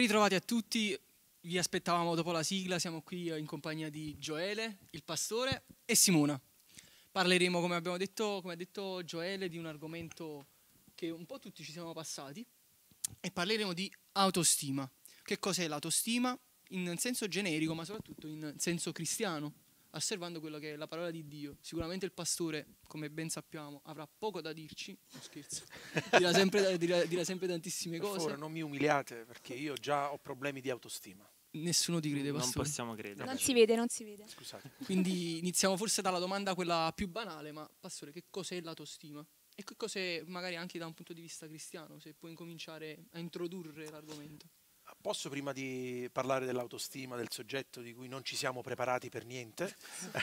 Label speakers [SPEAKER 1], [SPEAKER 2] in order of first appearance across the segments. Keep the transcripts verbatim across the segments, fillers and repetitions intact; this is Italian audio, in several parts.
[SPEAKER 1] ritrovati a tutti, vi aspettavamo dopo la sigla, siamo qui in compagnia di Gioele, il pastore, e Simona. Parleremo, come abbiamo detto, come ha detto Gioele, di un argomento che un po' tutti ci siamo passati e parleremo di autostima. Che cos'è l'autostima? In senso generico, ma soprattutto in senso cristiano, osservando quello che è la parola di Dio. Sicuramente il pastore, come ben sappiamo, avrà poco da dirci, non scherzo, dirà sempre, dirà, dirà sempre tantissime
[SPEAKER 2] Per
[SPEAKER 1] cose.
[SPEAKER 2] favore, non mi umiliate perché io già ho problemi di autostima.
[SPEAKER 1] Nessuno ti crede,
[SPEAKER 3] Non
[SPEAKER 1] pastore.
[SPEAKER 3] possiamo credere.
[SPEAKER 4] Non si vede, non si vede.
[SPEAKER 2] Scusate.
[SPEAKER 1] Quindi iniziamo forse dalla domanda quella più banale, ma pastore, che cos'è l'autostima? E che cos'è magari anche da un punto di vista cristiano, se puoi incominciare a introdurre l'argomento.
[SPEAKER 2] Posso, prima di parlare dell'autostima, del soggetto di cui non ci siamo preparati per niente,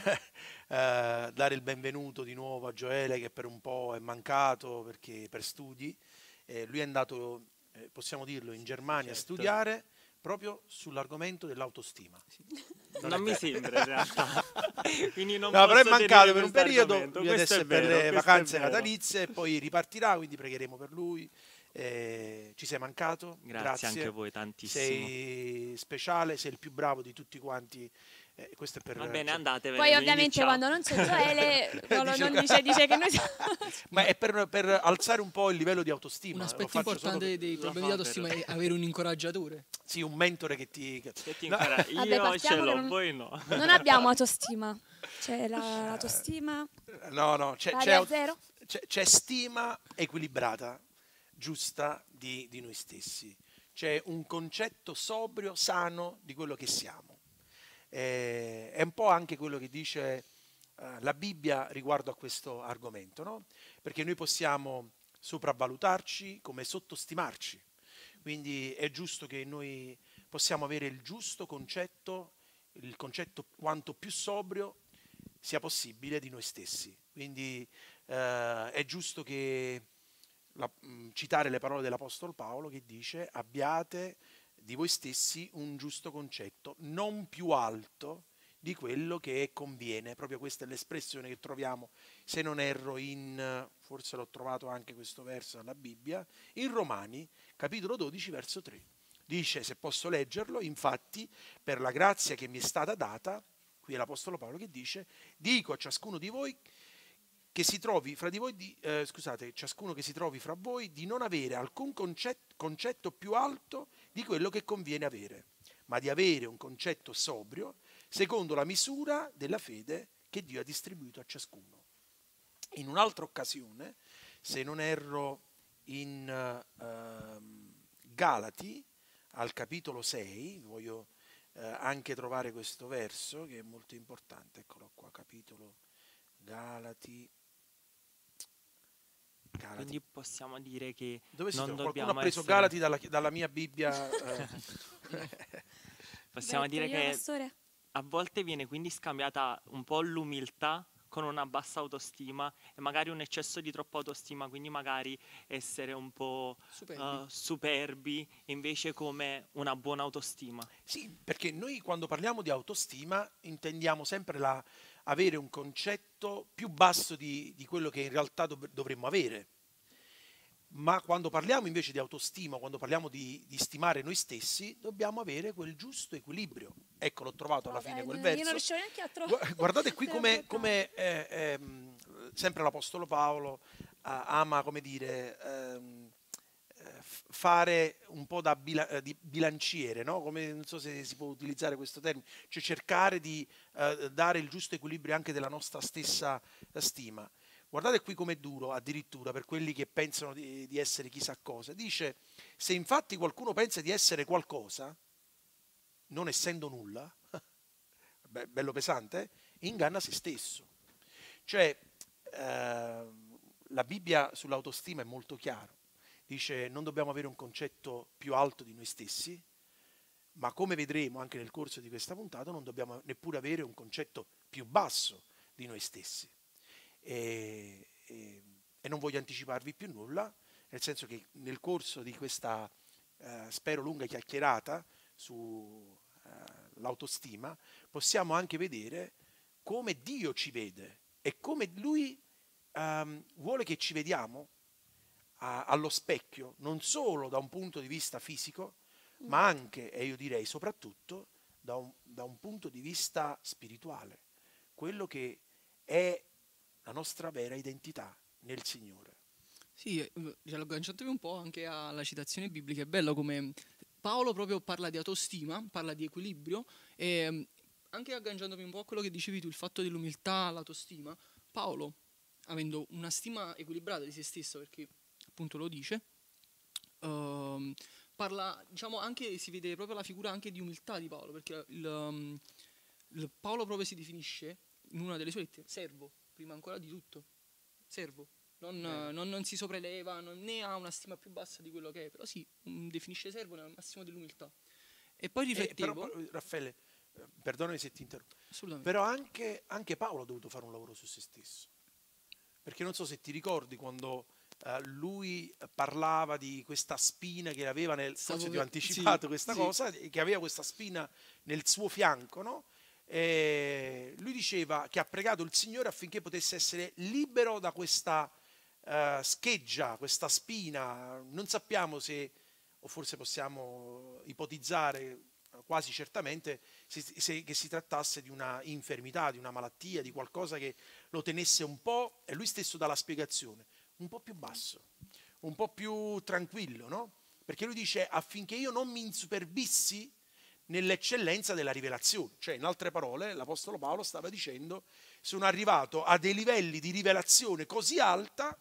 [SPEAKER 2] eh, dare il benvenuto di nuovo a Gioele, che per un po' è mancato perché per studi. Eh, lui è andato, eh, possiamo dirlo, in Germania
[SPEAKER 3] Certo.
[SPEAKER 2] a studiare proprio sull'argomento dell'autostima.
[SPEAKER 3] Non, non mi sembra in realtà. Quindi non
[SPEAKER 2] no, però è
[SPEAKER 3] posso
[SPEAKER 2] mancato per un
[SPEAKER 3] tenere
[SPEAKER 2] periodo,
[SPEAKER 3] quest'argomento.
[SPEAKER 2] lui
[SPEAKER 3] Questo
[SPEAKER 2] adesso
[SPEAKER 3] è
[SPEAKER 2] è per
[SPEAKER 3] vero,
[SPEAKER 2] le
[SPEAKER 3] questo
[SPEAKER 2] vacanze
[SPEAKER 3] è vero.
[SPEAKER 2] natalizie e poi ripartirà, quindi pregheremo per lui. Eh, ci sei mancato?
[SPEAKER 3] Grazie, anche a voi tantissimo.
[SPEAKER 2] Sei speciale, sei il più bravo di tutti quanti. Eh, questo è per,
[SPEAKER 3] Va bene,
[SPEAKER 2] cioè,
[SPEAKER 3] andate.
[SPEAKER 4] Poi ovviamente quando non c'è Gioele non,
[SPEAKER 2] Dice-
[SPEAKER 4] non dice, dice che noi siamo...
[SPEAKER 2] ma è per, per alzare un po' il livello di autostima.
[SPEAKER 1] Un
[SPEAKER 2] Lo
[SPEAKER 1] aspetto
[SPEAKER 2] faccio solo
[SPEAKER 1] importante
[SPEAKER 2] per-
[SPEAKER 1] dei
[SPEAKER 3] Lo
[SPEAKER 1] problemi di
[SPEAKER 3] fa
[SPEAKER 1] autostima
[SPEAKER 3] per-
[SPEAKER 1] è avere un incoraggiatore.
[SPEAKER 2] Sì, un mentore che ti... che-
[SPEAKER 3] Che ti
[SPEAKER 2] No.
[SPEAKER 3] incara-
[SPEAKER 4] Vabbè,
[SPEAKER 3] Io ce
[SPEAKER 4] partiamo che
[SPEAKER 3] l'ho,
[SPEAKER 4] non-
[SPEAKER 3] voi no.
[SPEAKER 4] Non abbiamo autostima. C'è la- l'autostima.
[SPEAKER 2] No, no, c'è,
[SPEAKER 4] Pari
[SPEAKER 2] c'è,
[SPEAKER 4] a
[SPEAKER 2] aut-
[SPEAKER 4] zero?
[SPEAKER 2] c'è- c'è stima equilibrata, giusta di, di noi stessi. C'è un concetto sobrio, sano di quello che siamo. Eh, è un po' anche quello che dice eh, la Bibbia riguardo a questo argomento, no? Perché noi possiamo sopravvalutarci come sottostimarci. Quindi è giusto che noi possiamo avere il giusto concetto, il concetto quanto più sobrio sia possibile di noi stessi. Quindi eh, è giusto che la- mh, citare le parole dell'Apostolo Paolo che dice: abbiate di voi stessi un giusto concetto, non più alto di quello che conviene. Proprio questa è l'espressione che troviamo, se non erro, in, forse l'ho trovato anche questo verso dalla Bibbia, in Romani, capitolo dodici, verso tre. Dice, se posso leggerlo, infatti, per la grazia che mi è stata data, qui è l'Apostolo Paolo che dice, dico a ciascuno di voi che si trovi fra di voi, di, eh, scusate, ciascuno che si trovi fra voi, di non avere alcun concetto, concetto più alto di quello che conviene avere, ma di avere un concetto sobrio, secondo la misura della fede che Dio ha distribuito a ciascuno. In un'altra occasione, se non erro, in uh, um, Galati, al capitolo sei, voglio uh, anche trovare questo verso che è molto importante, eccolo qua, capitolo Galati. Galati.
[SPEAKER 3] Quindi possiamo dire che
[SPEAKER 2] Dove si
[SPEAKER 3] non
[SPEAKER 2] trova?
[SPEAKER 3] dobbiamo
[SPEAKER 2] Qualcuno ha preso
[SPEAKER 3] essere...
[SPEAKER 2] Galati dalla, dalla mia Bibbia. eh.
[SPEAKER 3] Possiamo dire
[SPEAKER 4] Io,
[SPEAKER 3] che
[SPEAKER 4] pastore?
[SPEAKER 3] a volte viene quindi scambiata un po' l'umiltà con una bassa autostima e magari un eccesso di troppa autostima, quindi magari essere un po'
[SPEAKER 1] Superbi.
[SPEAKER 3] uh, superbi invece come una buona autostima.
[SPEAKER 2] Sì, perché noi quando parliamo di autostima intendiamo sempre la, avere un concetto più basso di, di quello che in realtà dov- dovremmo avere. Ma quando parliamo invece di autostima, quando parliamo di, di stimare noi stessi, dobbiamo avere quel giusto equilibrio. Ecco, l'ho trovato alla fine
[SPEAKER 4] Vabbè,
[SPEAKER 2] quel
[SPEAKER 4] Io non
[SPEAKER 2] verso.
[SPEAKER 4] riuscivo neanche a trovare.
[SPEAKER 2] Gu- Guardate qui
[SPEAKER 4] Te
[SPEAKER 2] come,
[SPEAKER 4] l'ho
[SPEAKER 2] come eh, ehm, sempre l'Apostolo Paolo eh, ama, come dire, ehm, eh, f- fare un po' da bila- eh, di bilanciere, no? Come, non so se si può utilizzare questo termine, cioè cercare di eh, dare il giusto equilibrio anche della nostra stessa eh, stima. Guardate qui com'è duro addirittura per quelli che pensano di, di essere chissà cosa. Dice, se infatti qualcuno pensa di essere qualcosa, non essendo nulla, Be- bello pesante, eh? Inganna se stesso. Cioè, eh, la Bibbia sull'autostima è molto chiara. Dice, non dobbiamo avere un concetto più alto di noi stessi, ma come vedremo anche nel corso di questa puntata, non dobbiamo neppure avere un concetto più basso di noi stessi. E, e, e non voglio anticiparvi più nulla, nel senso che nel corso di questa, eh, spero, lunga chiacchierata su l'autostima, possiamo anche vedere come Dio ci vede e come Lui um, vuole che ci vediamo a, allo specchio, non solo da un punto di vista fisico, ma anche, e io direi soprattutto, da un, da un punto di vista spirituale, quello che è la nostra vera identità nel Signore.
[SPEAKER 1] Sì, eh, agganciandomi un po' anche alla citazione biblica, è bello come Paolo proprio parla di autostima, parla di equilibrio, e mm, anche agganciandomi un po' a quello che dicevi tu, il fatto dell'umiltà, l'autostima, Paolo, avendo una stima equilibrata di se stesso, perché appunto lo dice, ehm, parla, diciamo, anche, si vede proprio la figura anche di umiltà di Paolo, perché il, um, il Paolo proprio si definisce, in una delle sue lettere, servo, prima ancora di tutto, servo. Non, non, non si sopraeleva, non, né ha una stima più bassa di quello che è, però si mm, definisce servo nel massimo dell'umiltà. E poi
[SPEAKER 2] Eh, però,
[SPEAKER 1] riflettevo,
[SPEAKER 2] però, Raffaele, eh, perdonami se ti interrompo,
[SPEAKER 1] assolutamente,
[SPEAKER 2] però anche, anche Paolo ha dovuto fare un lavoro su se stesso. Perché non so se ti ricordi quando eh, lui parlava di questa spina che aveva nel,
[SPEAKER 1] Stavo
[SPEAKER 2] forse ti ho
[SPEAKER 1] per-
[SPEAKER 2] anticipato
[SPEAKER 1] sì,
[SPEAKER 2] questa
[SPEAKER 1] sì.
[SPEAKER 2] cosa, che aveva questa spina nel suo fianco, no? E lui diceva che ha pregato il Signore affinché potesse essere libero da questa eh, scheggia, questa spina. Non sappiamo se, o forse possiamo ipotizzare quasi certamente, se, se- che si trattasse di una infermità, di una malattia, di qualcosa che lo tenesse un po', e lui stesso dà la spiegazione, un po' più basso, un po' più tranquillo, no? Perché lui dice affinché io non mi insuperbissi nell'eccellenza della rivelazione. Cioè, in altre parole, l'Apostolo Paolo stava dicendo, sono arrivato a dei livelli di rivelazione così alta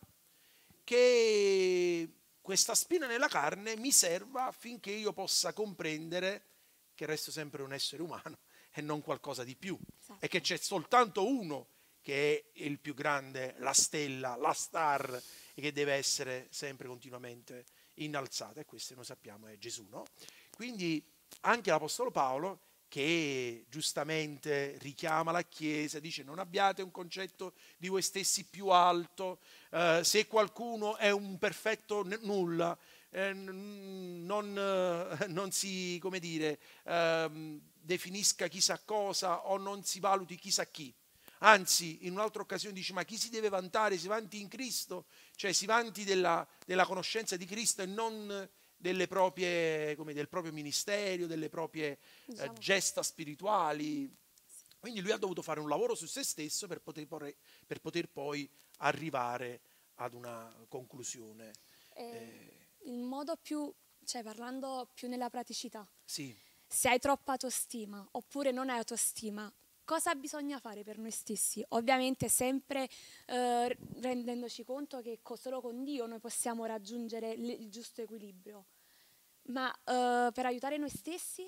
[SPEAKER 2] che questa spina nella carne mi serva affinché io possa comprendere che resto sempre un essere umano e non qualcosa di più.
[SPEAKER 4] Esatto.
[SPEAKER 2] E che c'è soltanto uno che è il più grande, la stella, la star, e che deve essere sempre continuamente innalzata. E questo noi sappiamo è Gesù, no? Quindi anche l'Apostolo Paolo, che giustamente richiama la Chiesa, dice non abbiate un concetto di voi stessi più alto, eh, se qualcuno è un perfetto n- nulla, eh, n- non, eh, non si, come dire, ehm, definisca chissà cosa o non si valuti chissà chi. Anzi, in un'altra occasione dice, ma chi si deve vantare? Si vanti in Cristo, cioè si vanti della, della conoscenza di Cristo e non delle proprie, come, del proprio ministero, delle proprie eh,
[SPEAKER 4] Diciamo.
[SPEAKER 2] gesta spirituali. Quindi lui ha dovuto fare un lavoro su se stesso per poter, porre- per poter poi arrivare ad una conclusione.
[SPEAKER 4] Eh, il modo più, cioè parlando più nella praticità,
[SPEAKER 2] Sì,
[SPEAKER 4] se hai troppa autostima oppure non hai autostima, cosa bisogna fare per noi stessi? Ovviamente sempre eh, rendendoci conto che co- solo con Dio noi possiamo raggiungere l- il giusto equilibrio. Ma eh, per aiutare noi stessi?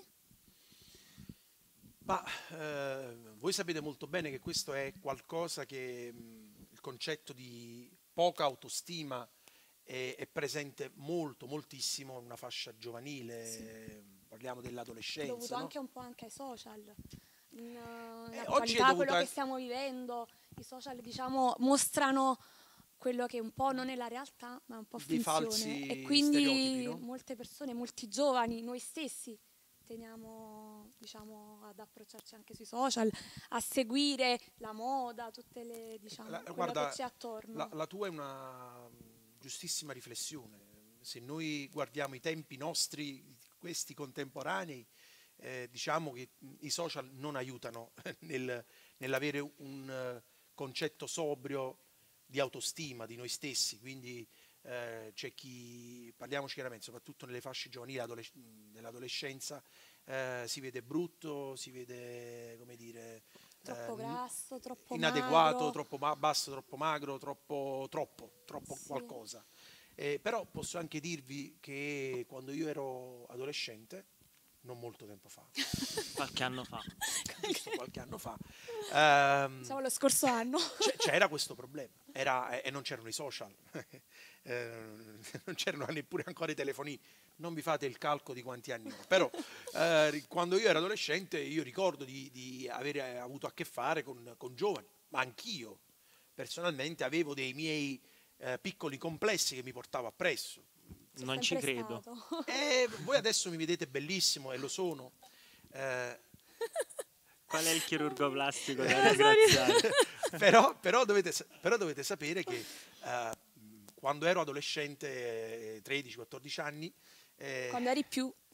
[SPEAKER 2] ma eh, voi sapete molto bene che questo è qualcosa che mh, il concetto di poca autostima è, è presente molto, moltissimo in una fascia giovanile, eh, parliamo dell'adolescenza.
[SPEAKER 4] Dovuto
[SPEAKER 2] no?
[SPEAKER 4] anche un po' anche ai social. In, uh,
[SPEAKER 2] Eh,
[SPEAKER 4] in
[SPEAKER 2] oggi è
[SPEAKER 4] attualità,
[SPEAKER 2] dovuto
[SPEAKER 4] quello
[SPEAKER 2] an-
[SPEAKER 4] che stiamo vivendo, i social diciamo mostrano quello che un po' non è la realtà, ma è un po'
[SPEAKER 2] Dei
[SPEAKER 4] finzione.
[SPEAKER 2] falsi
[SPEAKER 4] E quindi
[SPEAKER 2] stereotipi, no?
[SPEAKER 4] molte persone, molti giovani, noi stessi, teniamo diciamo, ad approcciarci anche sui social, a seguire la moda, tutte le diciamo,
[SPEAKER 2] La-
[SPEAKER 4] quello
[SPEAKER 2] guarda,
[SPEAKER 4] che c'è attorno.
[SPEAKER 2] La, la tua è una mh, giustissima riflessione. Se noi guardiamo i tempi nostri, questi contemporanei, eh, diciamo che mh, i social non aiutano nel- nell'avere un eh, concetto sobrio di autostima di noi stessi. Quindi eh, c'è chi, parliamoci chiaramente, soprattutto nelle fasce giovanili adoles- dell'adolescenza, eh, si vede brutto, si vede, come dire,
[SPEAKER 4] Troppo
[SPEAKER 2] eh,
[SPEAKER 4] grasso, troppo
[SPEAKER 2] inadeguato,
[SPEAKER 4] magro.
[SPEAKER 2] troppo ma- basso, troppo magro, troppo, troppo, troppo
[SPEAKER 4] Sì.
[SPEAKER 2] qualcosa. Eh, però posso anche dirvi che quando io ero adolescente, non molto tempo fa,
[SPEAKER 3] Qualche anno fa.
[SPEAKER 2] giusto qualche anno fa, ehm,
[SPEAKER 4] Diciamo lo scorso anno.
[SPEAKER 2] c'è- c'era questo problema. Era- e e non c'erano i social, eh, non c'erano neppure ancora i telefonini. Non vi fate il calco di quanti anni ho. Però eh, ri- quando io ero adolescente io ricordo di, di avere avuto a che fare con, con giovani, ma anch'io personalmente avevo dei miei eh, piccoli complessi che mi portavo appresso.
[SPEAKER 4] C'è
[SPEAKER 3] Non ci
[SPEAKER 4] sempre
[SPEAKER 3] credo.
[SPEAKER 4] stato.
[SPEAKER 2] E voi adesso mi vedete bellissimo e lo sono. eh,
[SPEAKER 3] Qual è il chirurgo plastico
[SPEAKER 4] Eh,
[SPEAKER 3] da ringraziare?
[SPEAKER 2] però, però dovete, sa- però dovete sapere che eh, quando ero adolescente, eh, tredici quattordici anni, eh,
[SPEAKER 4] Quando eri più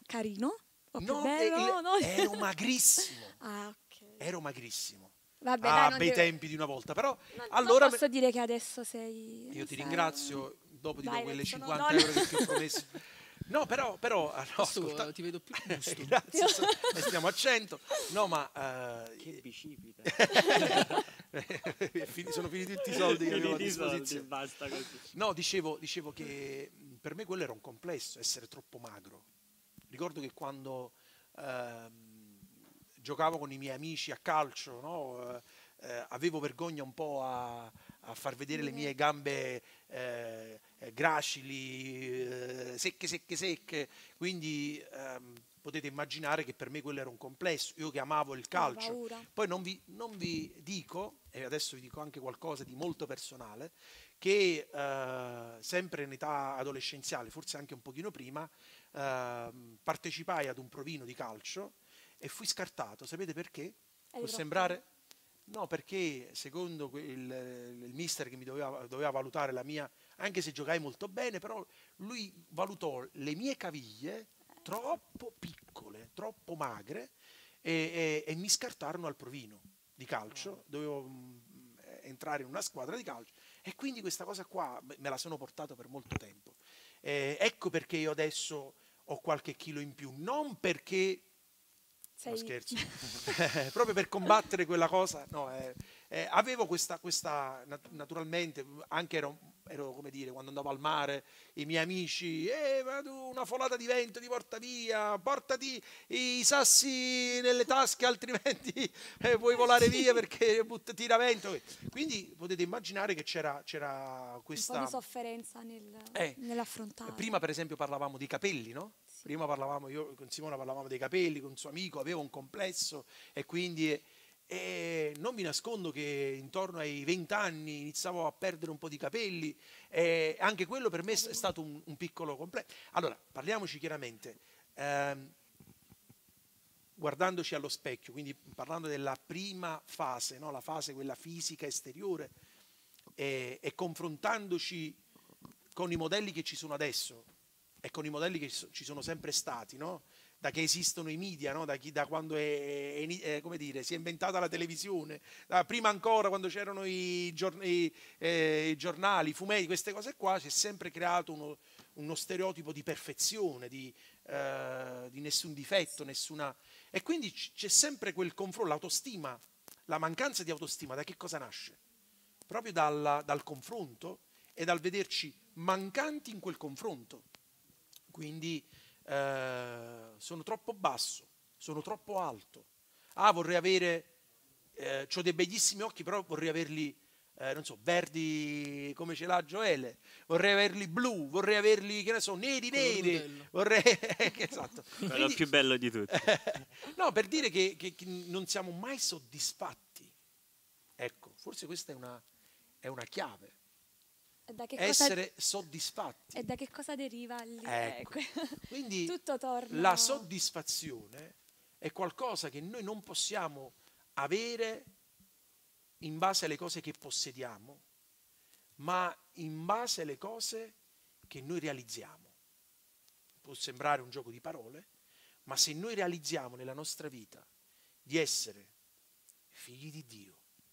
[SPEAKER 4] carino? O più
[SPEAKER 2] No,
[SPEAKER 4] bello?
[SPEAKER 2] eh,
[SPEAKER 4] No?
[SPEAKER 2] ero magrissimo,
[SPEAKER 4] Ah, ok.
[SPEAKER 2] ero magrissimo.
[SPEAKER 4] Vabbè,
[SPEAKER 2] Ah,
[SPEAKER 4] dai, non
[SPEAKER 2] bei
[SPEAKER 4] devo-
[SPEAKER 2] tempi di una volta, però
[SPEAKER 4] non-
[SPEAKER 2] allora
[SPEAKER 4] non
[SPEAKER 2] me-
[SPEAKER 4] posso dire che adesso sei...
[SPEAKER 2] io ti
[SPEAKER 4] sei-
[SPEAKER 2] ringrazio, dopo ti do
[SPEAKER 4] Dai,
[SPEAKER 2] quelle
[SPEAKER 4] sono-
[SPEAKER 2] cinquanta
[SPEAKER 4] no,
[SPEAKER 2] euro
[SPEAKER 4] no.
[SPEAKER 2] che ti ho promesso. No, però, però ah, no,
[SPEAKER 1] Adesso
[SPEAKER 2] ascolta.
[SPEAKER 1] ti vedo più giusto.
[SPEAKER 2] Grazie, so- e stiamo a cento. No, ma eh,
[SPEAKER 3] Che bicipite.
[SPEAKER 2] è fini- sono finiti tutti i soldi che avevo a
[SPEAKER 3] Finiti i soldi,
[SPEAKER 2] disposizione.
[SPEAKER 3] basta così.
[SPEAKER 2] No, dicevo, dicevo che mh, per me quello era un complesso, essere troppo magro. Ricordo che quando ehm, giocavo con i miei amici a calcio, no, eh, eh, avevo vergogna un po' a, a far vedere le mie gambe eh, eh, gracili, eh, secche, secche, secche. Quindi ehm, potete immaginare che per me quello era un complesso. Io che amavo il
[SPEAKER 4] Avevo
[SPEAKER 2] calcio.
[SPEAKER 4] paura.
[SPEAKER 2] Poi non vi, non vi dico, e adesso vi dico anche qualcosa di molto personale, che eh, sempre in età adolescenziale, forse anche un pochino prima, ehm, partecipai ad un provino di calcio e fui scartato. Sapete perché?
[SPEAKER 4] Eri
[SPEAKER 2] Può
[SPEAKER 4] troppo-
[SPEAKER 2] sembrare... No, perché secondo que- il, il mister che mi doveva, doveva valutare la mia, anche se giocai molto bene, però lui valutò le mie caviglie troppo piccole, troppo magre e, e- e mi scartarono al provino di calcio. Dovevo mm, entrare in una squadra di calcio e quindi questa cosa qua me me la sono portata per molto tempo. Eh, ecco perché io adesso ho qualche chilo in più, non perché... No,
[SPEAKER 4] Sei...
[SPEAKER 2] scherzo. Eh, proprio per combattere quella cosa, no, eh, eh, avevo questa, questa nat- naturalmente, anche ero, ero, come dire, quando andavo al mare, i miei amici, eh, ma tu una folata di vento ti porta via, portati i sassi nelle tasche, altrimenti eh, puoi volare via perché but- tira vento. Quindi potete immaginare che c'era, c'era
[SPEAKER 4] Un po'
[SPEAKER 2] questa...
[SPEAKER 4] di sofferenza nel,
[SPEAKER 2] Eh,
[SPEAKER 4] nell'affrontare.
[SPEAKER 2] Prima per esempio parlavamo dei capelli, no?
[SPEAKER 4] Sì.
[SPEAKER 2] Prima parlavamo, io con Simona parlavamo dei capelli, con un suo amico, avevo un complesso e quindi eh, eh, non vi nascondo che intorno ai venti anni iniziavo a perdere un po' di capelli e anche quello per me è stato un, un piccolo complesso. Allora, parliamoci chiaramente, ehm, guardandoci allo specchio, quindi parlando della prima fase, no? La fase quella fisica esteriore e, e confrontandoci con i modelli che ci sono adesso e con i modelli che ci sono sempre stati, no? Da che esistono i media, no? da, chi, da quando è, è, è, come dire, si è inventata la televisione, da prima ancora quando c'erano i, giorn- i, eh, i giornali, i fumetti, queste cose qua, si è sempre creato uno, uno stereotipo di perfezione, di, eh, di nessun difetto, nessuna... E quindi c- c'è sempre quel confronto, l'autostima, la mancanza di autostima, da che cosa nasce? Proprio dal, dal confronto e dal vederci mancanti in quel confronto. Quindi eh, sono troppo basso, sono troppo alto. Ah, vorrei avere, eh, ho dei bellissimi occhi, però vorrei averli, eh, non so, verdi come ce l'ha Gioele, vorrei averli blu, vorrei averli, che ne so, neri,
[SPEAKER 1] Color
[SPEAKER 2] neri,
[SPEAKER 1] Nutella.
[SPEAKER 2] vorrei... esatto.
[SPEAKER 3] Quello
[SPEAKER 2] Quindi-
[SPEAKER 3] più bello di tutti.
[SPEAKER 2] no, per dire che, che- che non siamo mai soddisfatti. Ecco, forse questa è una, è una chiave.
[SPEAKER 4] E da che cosa,
[SPEAKER 2] Essere soddisfatti.
[SPEAKER 4] e da che cosa deriva lì?
[SPEAKER 2] Ecco.
[SPEAKER 4] Ecco.
[SPEAKER 2] Quindi
[SPEAKER 4] Tutto torna...
[SPEAKER 2] la soddisfazione è qualcosa che noi non possiamo avere in base alle cose che possediamo, ma in base alle cose che noi realizziamo. Può sembrare un gioco di parole, ma se noi realizziamo nella nostra vita di essere figli di Dio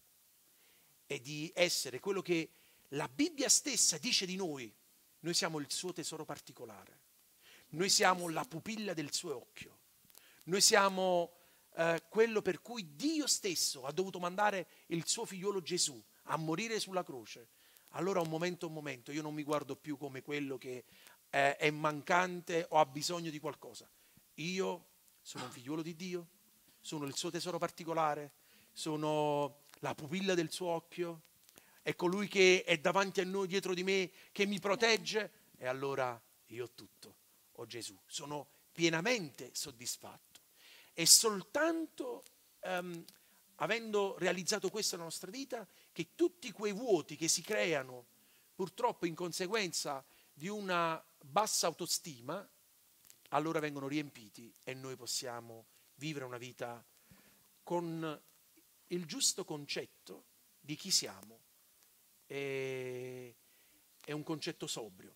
[SPEAKER 2] e di essere quello che la Bibbia stessa dice di noi, noi siamo il suo tesoro particolare, noi siamo la pupilla del suo occhio, noi siamo eh, quello per cui Dio stesso ha dovuto mandare il suo figliolo Gesù a morire sulla croce. Allora un momento, un momento, io non mi guardo più come quello che eh, è mancante o ha bisogno di qualcosa. Io sono un figliolo di Dio, sono il suo tesoro particolare, sono la pupilla del suo occhio, è colui che è davanti a noi, dietro di me, che mi protegge, e allora io ho tutto, ho Gesù, sono pienamente soddisfatto. E soltanto ehm, avendo realizzato questo nella nostra vita, che tutti quei vuoti che si creano purtroppo in conseguenza di una bassa autostima, allora vengono riempiti e noi possiamo vivere una vita con il giusto concetto di chi siamo. E, è un concetto sobrio,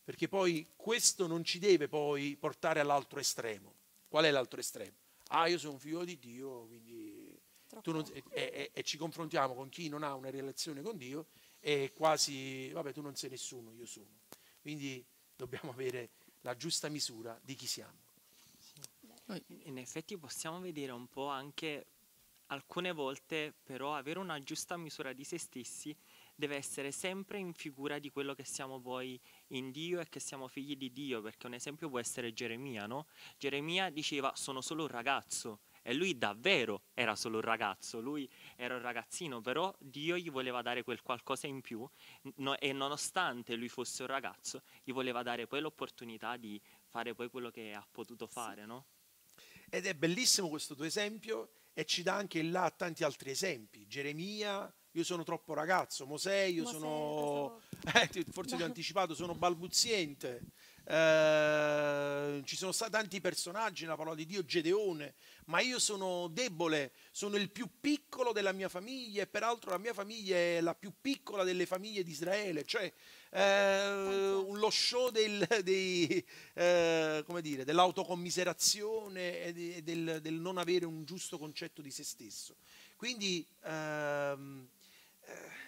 [SPEAKER 2] perché poi questo non ci deve poi portare all'altro estremo. Qual è l'altro estremo? Ah, io sono un figlio di Dio, quindi tu non, e, e, e ci confrontiamo con chi non ha una relazione con Dio e quasi, vabbè, tu non sei nessuno, io sono. Quindi dobbiamo avere la giusta misura di chi siamo.
[SPEAKER 3] In effetti possiamo vedere un po' anche alcune volte, però avere una giusta misura di se stessi deve essere sempre in figura di quello che siamo poi in Dio e che siamo figli di Dio, perché un esempio può essere Geremia, no? Geremia diceva sono solo un ragazzo e lui davvero era solo un ragazzo, lui era un ragazzino, però Dio gli voleva dare quel qualcosa in più no, e nonostante lui fosse un ragazzo gli voleva dare poi l'opportunità di fare poi quello che ha potuto fare, no?
[SPEAKER 2] Ed è bellissimo questo tuo esempio e ci dà anche là tanti altri esempi. Geremia, io sono troppo ragazzo, Mosè, io
[SPEAKER 4] Mosè,
[SPEAKER 2] sono,
[SPEAKER 4] pensavo-
[SPEAKER 2] eh, ti- forse ti ho anticipato, sono balbuziente. Eh, ci sono stati tanti personaggi nella parola di Dio, Gedeone, ma io sono debole, sono il più piccolo della mia famiglia e peraltro la mia famiglia è la più piccola delle famiglie di Israele, cioè eh, lo show del, dei, eh, come dire, dell'autocommiserazione e di- e del, del non avere un giusto concetto di se stesso. Quindi ehm, eh,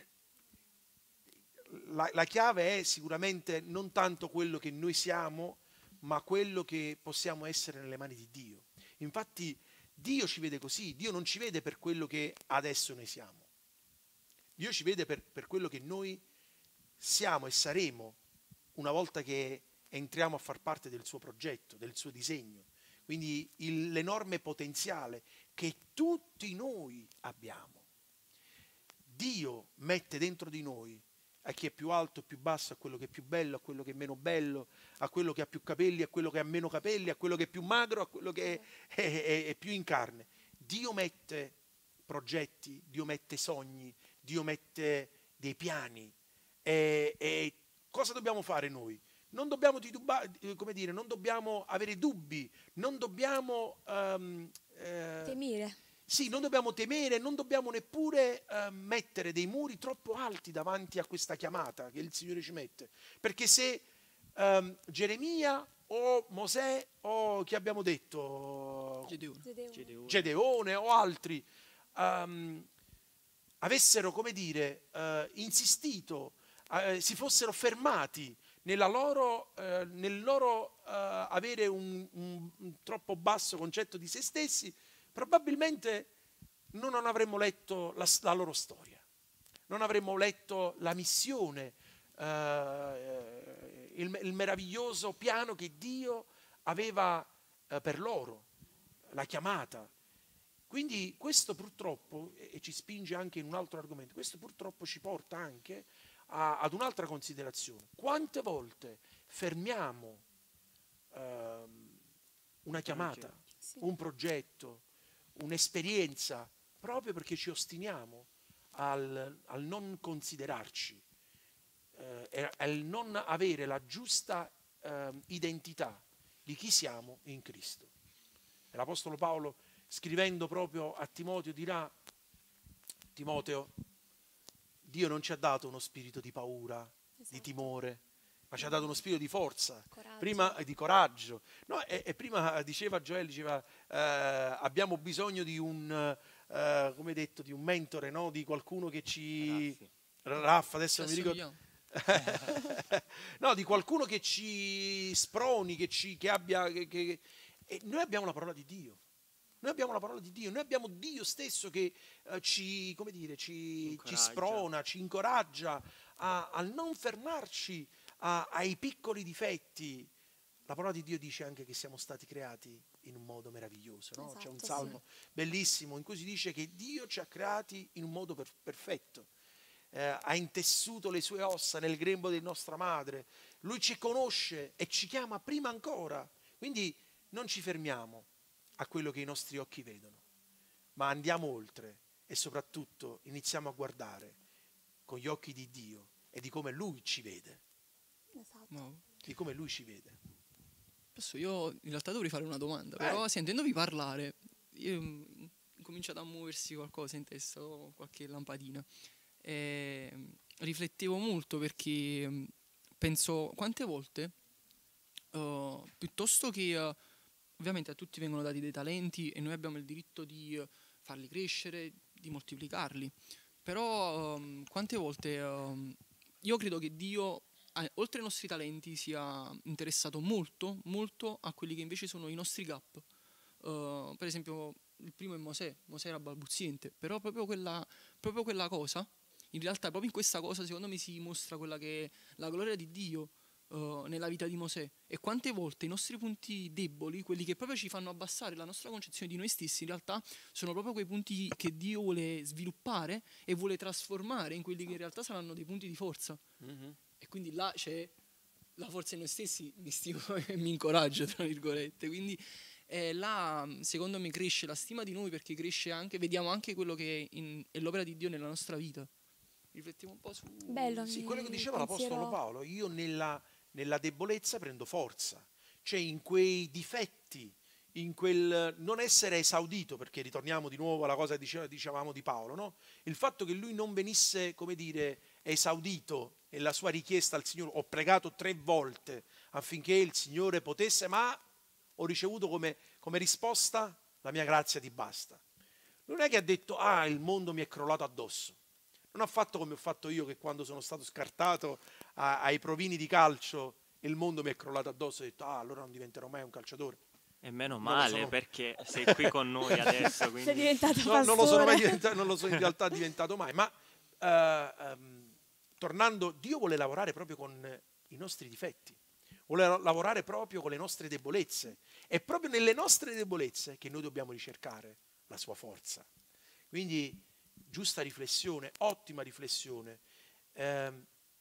[SPEAKER 2] la, la chiave è sicuramente non tanto quello che noi siamo, ma quello che possiamo essere nelle mani di Dio. Infatti Dio ci vede così, Dio non ci vede per quello che adesso noi siamo. Dio ci vede per, per quello che noi siamo e saremo una volta che entriamo a far parte del suo progetto, del suo disegno. Quindi il- l'enorme potenziale che tutti noi abbiamo. Dio mette dentro di noi a chi è più alto, più basso, a quello che è più bello, a quello che è meno bello, a quello che ha più capelli, a quello che ha meno capelli, a quello che è più magro, a quello che è, è- è- è più in carne. Dio mette progetti, Dio mette sogni, Dio mette dei piani. E, e cosa dobbiamo fare noi? Non dobbiamo, tituba- eh, come dire, non dobbiamo avere dubbi, non dobbiamo ehm, eh,
[SPEAKER 4] Temere.
[SPEAKER 2] sì, non dobbiamo temere, non dobbiamo neppure eh, mettere dei muri troppo alti davanti a questa chiamata che il Signore ci mette. Perché se ehm, Geremia o Mosè o chi abbiamo detto,
[SPEAKER 1] Gedeone.
[SPEAKER 4] Gedeone.
[SPEAKER 3] Gedeone.
[SPEAKER 2] Gedeone o altri, ehm, avessero, come dire, eh, insistito, eh, si fossero fermati nella loro, eh, nel loro eh, avere un, un- un troppo basso concetto di se stessi, probabilmente noi non avremmo letto la, la loro storia, non avremmo letto la missione, eh, il, il meraviglioso piano che Dio aveva eh, per loro, la chiamata. Quindi questo purtroppo, e e ci spinge anche in un altro argomento, questo purtroppo ci porta anche a- ad un'altra considerazione. Quante volte fermiamo ehm, una chiamata,
[SPEAKER 4] Sì.
[SPEAKER 2] un progetto, un'esperienza, proprio perché ci ostiniamo al, al non considerarci, eh, e al non avere la giusta ehm, identità di chi siamo in Cristo. E l'Apostolo Paolo, scrivendo proprio a Timoteo, dirà: Timoteo, Dio non ci ha dato uno spirito di paura, di
[SPEAKER 4] Esatto.
[SPEAKER 2] timore, ma ci ha dato uno spirito di forza,
[SPEAKER 4] Coraggio.
[SPEAKER 2] prima eh, di coraggio. No, e, e prima diceva Joel, diceva, eh, abbiamo bisogno di un, eh, come detto, di un mentore, no? Di qualcuno che ci...
[SPEAKER 3] Raffi.
[SPEAKER 2] Raffa, adesso
[SPEAKER 1] Ci
[SPEAKER 2] non mi ricordo.
[SPEAKER 1] assomigliamo.
[SPEAKER 2] No, di qualcuno che ci sproni, che, ci, che abbia... Che, che- E noi abbiamo la parola di Dio. Noi abbiamo la parola di Dio, noi abbiamo Dio stesso che eh, ci, come dire, ci, ci
[SPEAKER 3] Incoraggia.
[SPEAKER 2] sprona, ci incoraggia a, a non fermarci a- ai piccoli difetti. La parola di Dio dice anche che siamo stati creati in un modo meraviglioso, no? C'è un
[SPEAKER 4] Esatto,
[SPEAKER 2] salmo bellissimo in cui si dice che Dio ci ha creati in un modo per- perfetto. Eh, ha intessuto le sue ossa nel grembo di nostra madre. Lui ci conosce e ci chiama prima ancora. Quindi non ci fermiamo a quello che i nostri occhi vedono, ma andiamo oltre e soprattutto iniziamo a guardare con gli occhi di Dio e di come Lui ci vede,
[SPEAKER 4] Esatto.
[SPEAKER 1] Wow.
[SPEAKER 2] di come Lui ci vede.
[SPEAKER 1] Posso io in realtà dovrei fare una domanda,
[SPEAKER 2] Eh.
[SPEAKER 1] però sentendovi parlare, io mm, ho cominciato a muoversi qualcosa in testa, o qualche lampadina. E mm, riflettevo molto perché mm, penso quante volte, uh, piuttosto che, uh, ovviamente a tutti vengono dati dei talenti e noi abbiamo il diritto di uh, farli crescere, di moltiplicarli, però um, quante volte um, io credo che Dio, eh, oltre ai nostri talenti, sia interessato molto, molto a quelli che invece sono i nostri gap. Uh, per esempio, il primo è Mosè, Mosè era balbuziente, però proprio quella, proprio quella cosa, in realtà proprio in questa cosa secondo me si mostra quella che è la gloria di Dio uh, nella vita di Mosè. E quante volte i nostri punti deboli, quelli che proprio ci fanno abbassare la nostra concezione di noi stessi, in realtà sono proprio quei punti che Dio vuole sviluppare e vuole trasformare in quelli che in realtà saranno dei punti di forza. Mm-hmm. E quindi là c'è la forza in noi stessi, mi stimo e mi incoraggio, tra virgolette. Quindi eh, là secondo me cresce la stima di noi, perché cresce anche, vediamo anche quello che è, in, è l'opera di Dio nella nostra vita. Riflettiamo un po' su...
[SPEAKER 4] Bello,
[SPEAKER 2] sì, quello che diceva
[SPEAKER 4] pensiero...
[SPEAKER 2] l'Apostolo Paolo, io nella, nella debolezza prendo forza, cioè in quei difetti, in quel non essere esaudito, perché ritorniamo di nuovo alla cosa che diceva, dicevamo di Paolo, no? Il fatto che lui non venisse, come dire, esaudito nella sua richiesta al Signore, ho pregato tre volte affinché il Signore potesse, ma ho ricevuto come, come risposta la mia grazia ti basta. Non è che ha detto ah il mondo mi è crollato addosso, non ha fatto come ho fatto io, che quando sono stato scartato a, ai provini di calcio il mondo mi è crollato addosso e ho detto ah allora non diventerò mai un calciatore.
[SPEAKER 3] E meno male, perché sei qui con noi adesso. Quindi...
[SPEAKER 4] sei diventato
[SPEAKER 2] no, non lo sono mai diventato, non lo sono in realtà diventato mai, ma uh, um, tornando, Dio vuole lavorare proprio con i nostri difetti, vuole lavorare proprio con le nostre debolezze. È proprio nelle nostre debolezze che noi dobbiamo ricercare la sua forza. Quindi giusta riflessione, ottima riflessione. Eh,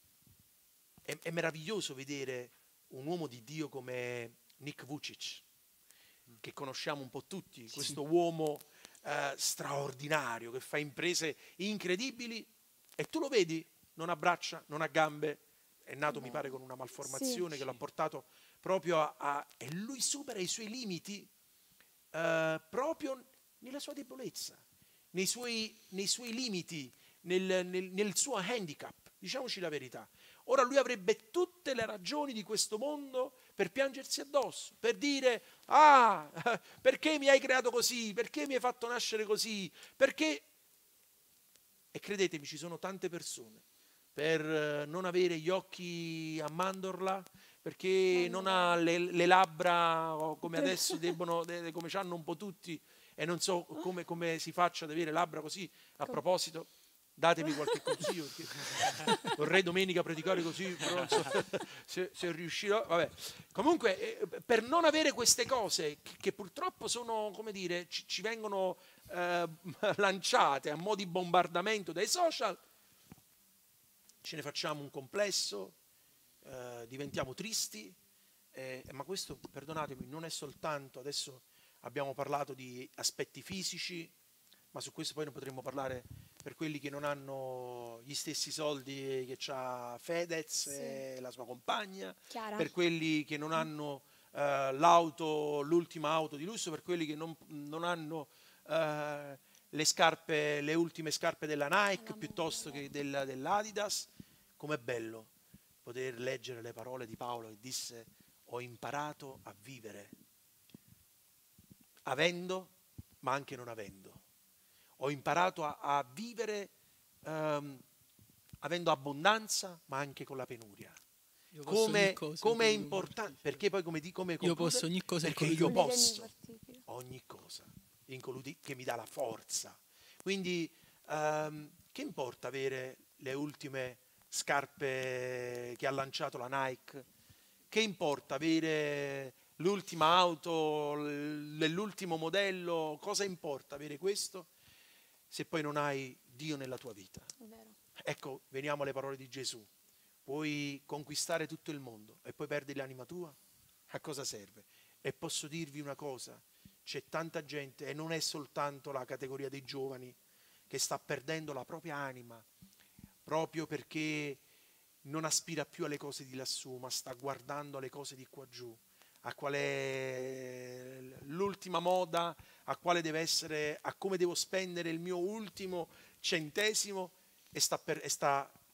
[SPEAKER 2] è, è meraviglioso vedere un uomo di Dio come Nick Vujicic, che conosciamo un po' tutti, sì. Questo uomo eh, straordinario che fa imprese incredibili e tu lo vedi, non ha braccia, non ha gambe, è nato, mi pare, con una malformazione, sì, che l'ha portato proprio a, a... e lui supera i suoi limiti uh, proprio nella sua debolezza, nei suoi, nei suoi limiti, nel, nel, nel suo handicap, diciamoci la verità. Ora lui avrebbe tutte le ragioni di questo mondo per piangersi addosso, per dire ah, perché mi hai creato così, perché mi hai fatto nascere così, perché... E credetemi, ci sono tante persone per non avere gli occhi a mandorla, perché non ha le, le labbra come adesso debbono, come hanno un po' tutti, e non so come, come si faccia ad avere labbra così. A proposito, datemi qualche consiglio, perché vorrei domenica predicare così, però non so se, se riuscirò. Vabbè. Comunque, per non avere queste cose che, che purtroppo sono, come dire, ci, ci vengono eh, lanciate a mo' di bombardamento dai social, ce ne facciamo un complesso, eh, diventiamo tristi, eh, ma questo, perdonatemi, non è soltanto, adesso abbiamo parlato di aspetti fisici, ma su questo poi ne potremmo parlare per quelli che non hanno gli stessi soldi che c'ha Fedez, sì, e la sua compagna, Chiara, per quelli che non hanno eh, l'auto, l'ultima auto di lusso, per quelli che non, non hanno... Eh, le scarpe, le ultime scarpe della Nike piuttosto che della, dell'Adidas. Com'è bello poter leggere le parole di Paolo che disse ho imparato a vivere avendo ma anche non avendo, ho imparato a, a vivere um, avendo abbondanza ma anche con la penuria. Come, come è importante, perché poi come, come
[SPEAKER 1] io posso ogni cosa,
[SPEAKER 2] perché io posso ogni cosa in colui che mi dà la forza. Quindi um, che importa avere le ultime scarpe che ha lanciato la Nike? Che importa avere l'ultima auto, l'ultimo modello? Cosa importa avere questo se poi non hai Dio nella tua vita? Ecco, veniamo alle parole di Gesù. Puoi conquistare tutto il mondo e poi perdi l'anima tua? A cosa serve? E posso dirvi una cosa, c'è tanta gente, e non è soltanto la categoria dei giovani, che sta perdendo la propria anima proprio perché non aspira più alle cose di lassù, ma sta guardando alle cose di qua giù, a qual è l'ultima moda, a quale deve essere, a come devo spendere il mio ultimo centesimo, e sta, per, e sta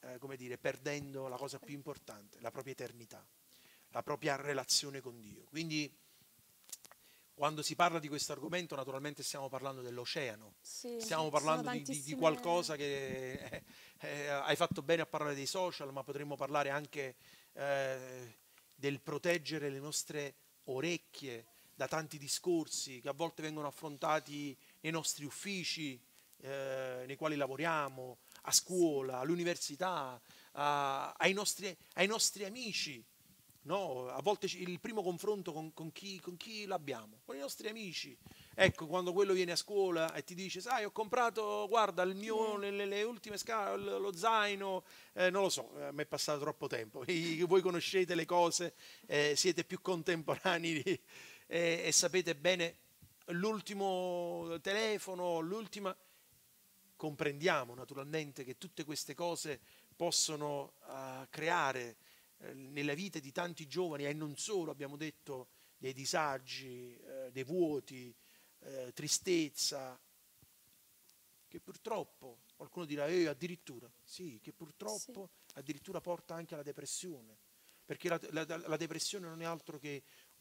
[SPEAKER 2] eh, come dire, perdendo la cosa più importante, la propria eternità, la propria relazione con Dio. Quindi quando si parla di questo argomento naturalmente stiamo parlando dell'oceano,
[SPEAKER 4] Sì,
[SPEAKER 2] stiamo parlando di, di- di
[SPEAKER 4] tantissime...
[SPEAKER 2] qualcosa che eh, eh, hai fatto bene a parlare dei social, ma potremmo parlare anche eh, del proteggere le nostre orecchie da tanti discorsi che a volte vengono affrontati nei nostri uffici, eh, nei quali lavoriamo, a scuola, all'università, a- ai nostri, ai nostri amici. No, a volte ci- il primo confronto con, con chi, con chi l'abbiamo? Con i nostri amici. Ecco, quando quello viene a scuola e ti dice, sai, ho comprato, guarda, il mio, le, le- le ultime scale, lo zaino, eh, non lo so, a me è passato troppo tempo. I- voi conoscete le cose, eh, siete più contemporanei eh, e sapete bene l'ultimo telefono, l'ultima... Comprendiamo naturalmente che tutte queste cose possono eh, creare eh, nella vita di tanti giovani e non solo, abbiamo detto, dei disagi, eh, dei vuoti, eh, tristezza, che purtroppo, qualcuno dirà, eh, addirittura, sì, che purtroppo addirittura porta anche alla depressione, perché la, la- la depressione non è altro che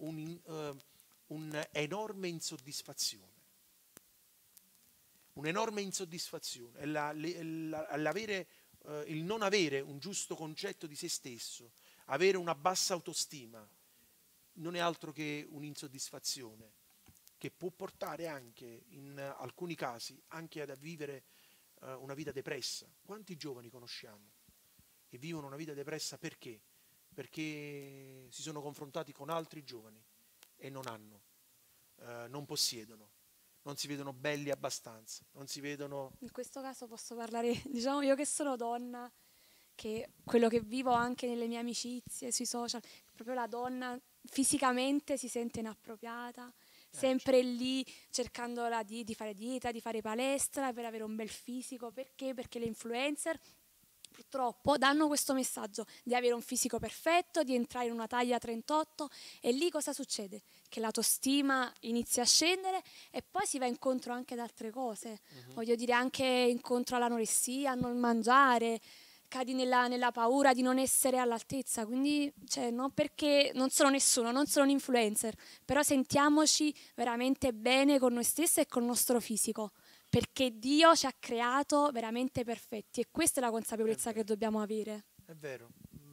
[SPEAKER 2] un'enorme insoddisfazione. Un'enorme insoddisfazione, è la- le- la- l'avere, eh, il non avere un giusto concetto di se stesso, avere una bassa autostima, non è altro che un'insoddisfazione che può portare anche, in alcuni casi, anche ad vivere eh, una vita depressa. Quanti giovani conosciamo che vivono una vita depressa perché? Perché si sono confrontati con altri giovani e non hanno, eh, non possiedono. Non si vedono belli abbastanza, non si vedono...
[SPEAKER 4] In questo caso posso parlare, diciamo io che sono donna, che quello che vivo anche nelle mie amicizie, sui social, proprio la donna fisicamente si sente inappropriata, sempre lì cercandola di, di fare dieta, di fare palestra per avere un bel fisico. Perché? Perché le influencer purtroppo danno questo messaggio di avere un fisico perfetto, di entrare in una taglia trentotto, e lì cosa succede? Che l'autostima inizia a scendere e poi si va incontro anche ad altre cose, uh-huh. Voglio dire anche incontro all'anoressia, a non mangiare, cadi nella, nella paura di non essere all'altezza. Quindi cioè, non perché non sono nessuno, non sono un influencer, però sentiamoci veramente bene con noi stessi e con il nostro fisico, perché Dio ci ha creato veramente perfetti e questa è la consapevolezza che dobbiamo avere.
[SPEAKER 2] È vero,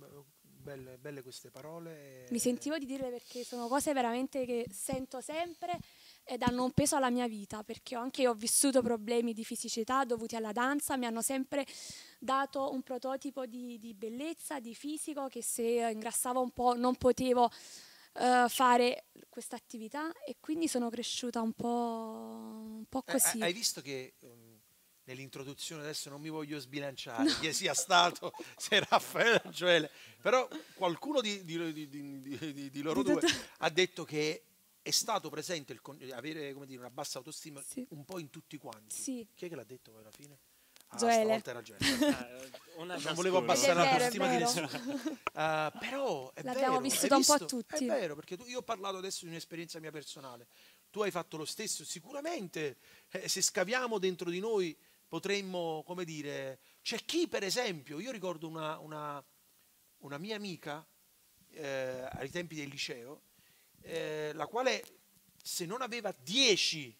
[SPEAKER 2] belle, belle queste parole.
[SPEAKER 4] Mi sentivo di dirle perché sono cose veramente che sento sempre e danno un peso alla mia vita, perché anche io ho vissuto problemi di fisicità dovuti alla danza, mi hanno sempre dato un prototipo di, di bellezza, di fisico, che se ingrassavo un po' non potevo uh, fare questa attività, e quindi sono cresciuta un po', un po' così.
[SPEAKER 2] Eh, hai visto che um, nell'introduzione, adesso non mi voglio sbilanciare, no. Chi sia stato, se Raffaele o Gioele, però qualcuno di, di, di, di, di, di loro due ha detto che è stato presente il avere, come dire, una bassa autostima, sì, un po' in tutti quanti.
[SPEAKER 4] Sì.
[SPEAKER 2] Chi è che l'ha detto poi alla fine? Ah,
[SPEAKER 4] Gioele.
[SPEAKER 2] Stavolta era Gioele.
[SPEAKER 3] Una
[SPEAKER 2] non volevo abbassare l'autostima di
[SPEAKER 4] nessuno.
[SPEAKER 2] Uh, però è
[SPEAKER 4] l'abbiamo
[SPEAKER 2] vero,
[SPEAKER 4] vissuto un
[SPEAKER 2] visto?
[SPEAKER 4] po' tutti.
[SPEAKER 2] È vero, perché tu, io ho parlato adesso di un'esperienza mia personale. Tu hai fatto lo stesso. Sicuramente eh, se scaviamo dentro di noi potremmo, come dire, c'è chi per esempio, io ricordo una, una, una mia amica eh, ai tempi del liceo, eh, la quale se non aveva dieci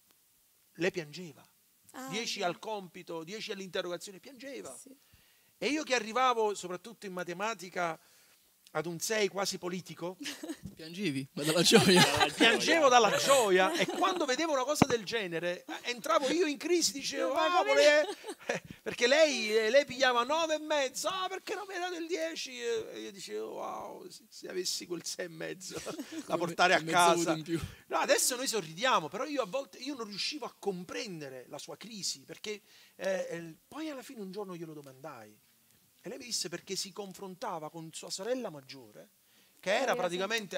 [SPEAKER 2] lei piangeva,
[SPEAKER 4] ah,
[SPEAKER 2] dieci al compito, dieci all'interrogazione, piangeva.
[SPEAKER 4] Sì.
[SPEAKER 2] E io che arrivavo soprattutto in matematica ad un sei quasi politico,
[SPEAKER 1] piangevi, ma dalla gioia.
[SPEAKER 2] Piangevo dalla gioia, e quando vedevo una cosa del genere entravo io in crisi, dicevo ah, vole... perché lei, lei pigliava nove e mezzo, ah, perché non mi hai dato il dieci? E io dicevo wow, se avessi quel sei e mezzo da portare a casa. No, adesso noi sorridiamo, però io a volte io non riuscivo a comprendere la sua crisi, perché eh, poi alla fine un giorno glielo domandai. E lei mi disse perché si confrontava con sua sorella maggiore, che era praticamente,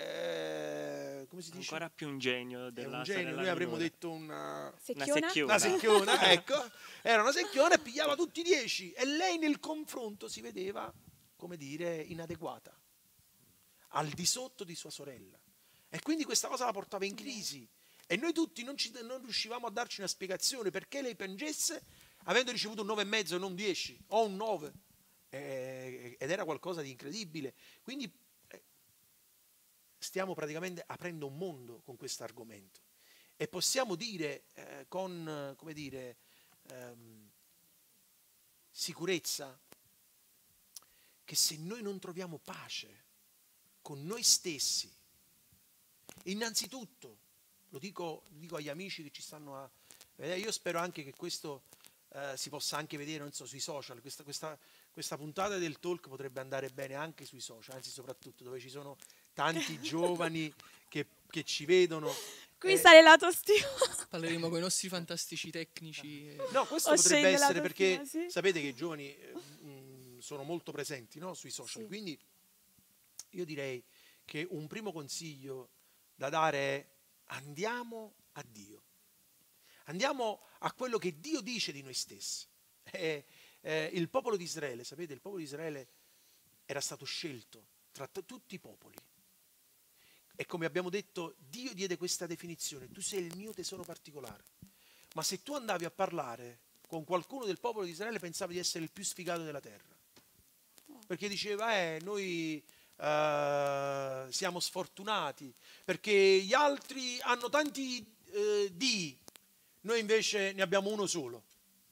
[SPEAKER 2] eh, come si dice?
[SPEAKER 3] Ancora più un genio della
[SPEAKER 2] un genio, noi avremmo minore. detto una
[SPEAKER 4] secchiona,
[SPEAKER 3] una secchiona,
[SPEAKER 2] una secchiona ecco, era una secchiona e pigliava tutti i dieci, e lei nel confronto si vedeva, come dire, inadeguata, al di sotto di sua sorella, e quindi questa cosa la portava in crisi, e noi tutti non, ci, non riuscivamo a darci una spiegazione perché lei piangesse avendo ricevuto un nove e mezzo e non dieci o un nove. eh, ed era qualcosa di incredibile. Quindi eh, stiamo praticamente aprendo un mondo con questo argomento e possiamo dire eh, con, come dire, ehm, sicurezza che se noi non troviamo pace con noi stessi, innanzitutto, lo dico, lo dico agli amici che ci stanno a vedere, io spero anche che questo eh, si possa anche vedere, non so, sui social, questa, questa, questa puntata del talk potrebbe andare bene anche sui social, anzi soprattutto dove ci sono tanti giovani che, che ci vedono.
[SPEAKER 4] Qui
[SPEAKER 2] eh,
[SPEAKER 4] sale l'autostima.
[SPEAKER 1] Parleremo con i nostri fantastici tecnici. e-
[SPEAKER 2] No, questo
[SPEAKER 4] O
[SPEAKER 2] potrebbe
[SPEAKER 4] scende
[SPEAKER 2] essere
[SPEAKER 4] l'autostima,
[SPEAKER 2] perché
[SPEAKER 4] sì.
[SPEAKER 2] sapete che i giovani eh, mh, sono molto presenti, no, sui social,
[SPEAKER 4] Sì.
[SPEAKER 2] quindi io direi che un primo consiglio da dare è andiamo a Dio, andiamo a quello che Dio dice di noi stessi. Eh, eh, il popolo di Israele, sapete, il popolo di Israele era stato scelto tra t- tutti i popoli. E come abbiamo detto, Dio diede questa definizione: tu sei il mio tesoro particolare. Ma se tu andavi a parlare con qualcuno del popolo di Israele, pensavi di essere il più sfigato della terra. Perché diceva, eh, noi eh, siamo sfortunati, perché gli altri hanno tanti eh, dii, noi invece ne abbiamo uno solo.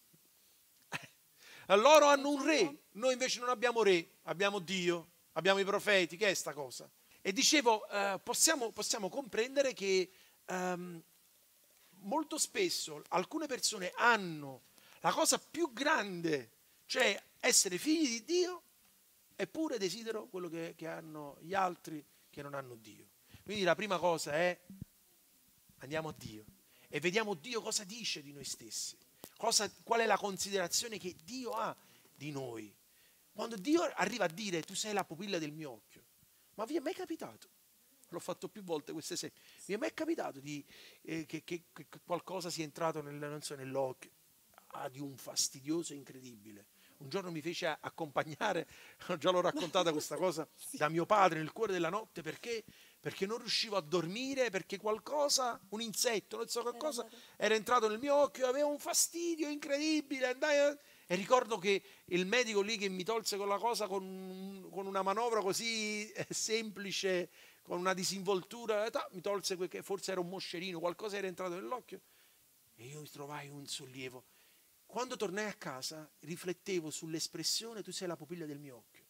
[SPEAKER 2] Loro hanno un re, noi invece non abbiamo re, abbiamo Dio, abbiamo i profeti. Che è sta cosa? E dicevo, eh, possiamo, possiamo comprendere che ehm, molto spesso alcune persone hanno la cosa più grande, cioè essere figli di Dio, eppure desiderano quello che, che hanno gli altri che non hanno Dio. Quindi la prima cosa è andiamo a Dio e vediamo Dio cosa dice di noi stessi, cosa, qual è la considerazione che Dio ha di noi. Quando Dio arriva a dire tu sei la pupilla del mio occhio, ma vi è mai capitato? L'ho fatto più volte questo esempio. Mi è mai capitato di, eh, che, che, che qualcosa sia entrato nel, non so, nell'occhio ah, di un fastidioso incredibile? Un giorno mi fece accompagnare, già l'ho raccontata questa cosa, sì, da mio padre nel cuore della notte, perché? Perché non riuscivo a dormire, perché qualcosa, un insetto, non so qualcosa, era entrato nel mio occhio, aveva un fastidio incredibile. Andai a... E ricordo che il medico lì che mi tolse quella cosa con, con una manovra così semplice, con una disinvoltura, mi tolse quel che forse era un moscerino, qualcosa era entrato nell'occhio e io mi trovai un sollievo. Quando tornai a casa riflettevo sull'espressione tu sei la pupilla del mio occhio.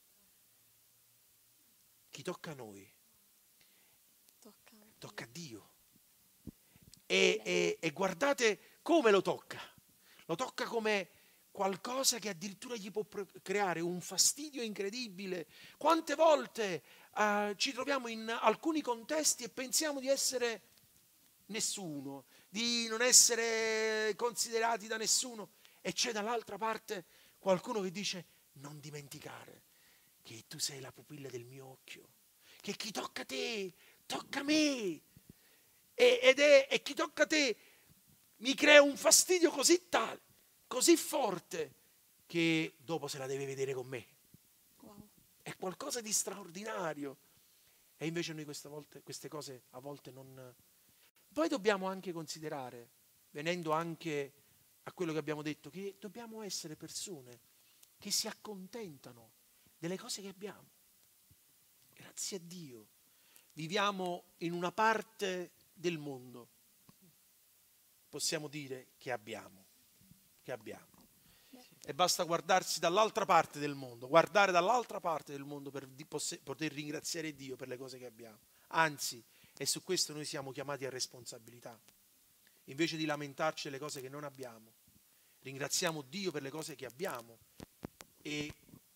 [SPEAKER 2] Chi tocca a noi?
[SPEAKER 4] Tocca,
[SPEAKER 2] tocca a Dio. E, e, e guardate come lo tocca. Lo tocca come qualcosa che addirittura gli può creare un fastidio incredibile. Quante volte uh, ci troviamo in alcuni contesti e pensiamo di essere nessuno, di non essere considerati da nessuno, e c'è dall'altra parte qualcuno che dice non dimenticare che tu sei la pupilla del mio occhio, che chi tocca te tocca me, e, ed è e chi tocca te mi crea un fastidio così tale, così forte, che dopo se la deve vedere con me.
[SPEAKER 4] wow.
[SPEAKER 2] È qualcosa di straordinario. E invece noi queste volte, queste cose a volte non... Poi dobbiamo anche considerare, venendo anche a quello che abbiamo detto, che dobbiamo essere persone che si accontentano delle cose che abbiamo. Grazie a Dio viviamo in una parte del mondo, possiamo dire che abbiamo, che abbiamo. E basta guardarsi dall'altra parte del mondo, guardare dall'altra parte del mondo per di, poter ringraziare Dio per le cose che abbiamo. Anzi, e su questo noi siamo chiamati a responsabilità. Invece di lamentarci delle cose che non abbiamo, ringraziamo Dio per le cose che abbiamo e